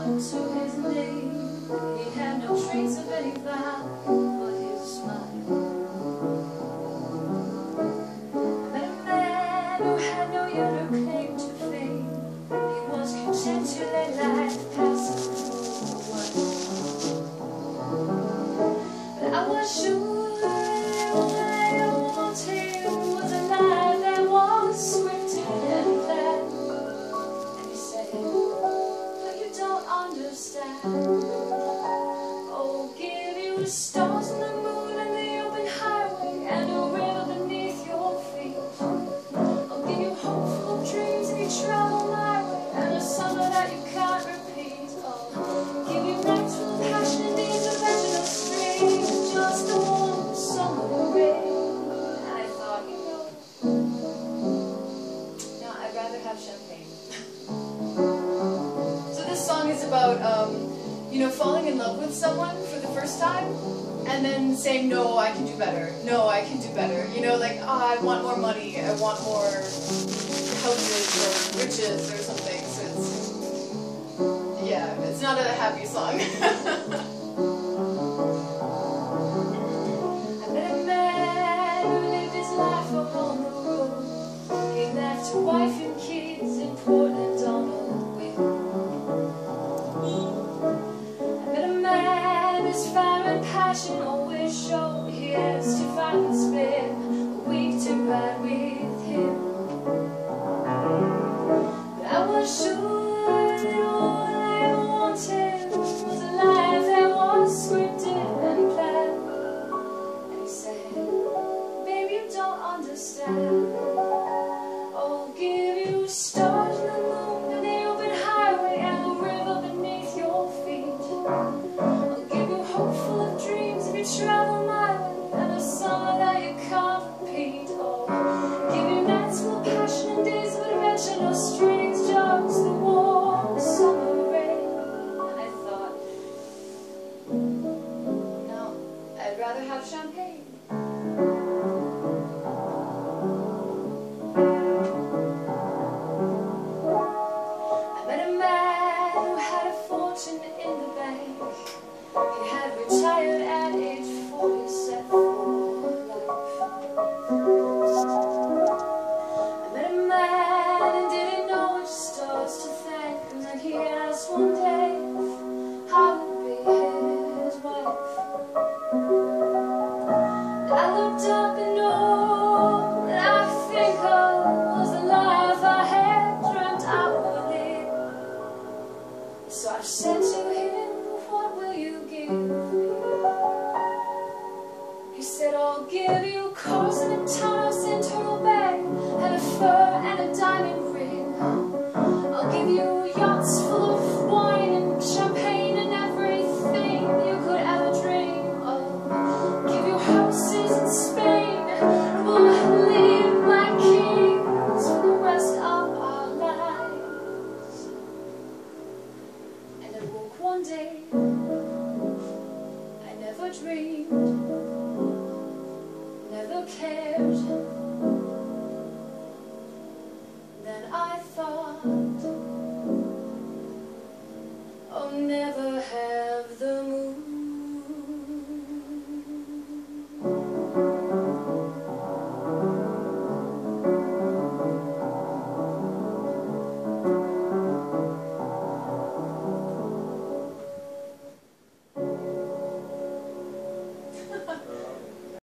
to his name. He had no trace of any vow but his smile. I met a man who had no younger claim to fame. He was content to let life pass him away. But I was sure that all I wanted was a life that was scripted and planned. And he said, but you don't understand. Oh, give you the stars and the moon and the open highway and a river beneath your feet. I'll give you hope full of dreams if you travel my way and a summer that you can't repeat. I'll give you nights full of passion and days of original streams, just the warm summer rain. And I thought, no, I'd rather have champagne. So this song is about, falling in love with someone for the first time, and then saying, no, I can do better. No, I can do better. Like, I want more money. I want more houses or riches or something. So it's not a happy song. I met a man who lived his life on the road. He left a wife and kids in Portland on a whim. His fire and passion always showed. He has to find and spare a week to ride with him. But I was sure that all I wanted was a life that was scripted and planned. And he said, baby, you don't understand. I'll give you stars and the moon and the open highway and the river beneath your feet. Full of dreams if you travel my way and a summer that you can't repeat. Oh, give you nights full of passion and days of adventure, no strings, just the warm summer rain. And I thought, no, I'd rather have champagne. I met a man who had a fortune in the bank. He had retired at age 40, set for life. I met a man and didn't know which stars to thank, and then he asked one day if I would be his wife. And I looked up and all that I think of was the life I had dreamt I would live. So I said to him, what will you give me? He said, I'll give you cars and a townhouse in Turtle Bay and a fur and a diamond ring. I'll give you yachts full of wine and champagne and everything you could ever dream of. Give you houses in Spain. We'll live like kings for the rest of our lives. And I woke one day I never dreamed, never cared. Then I thought, I'll never have the moon.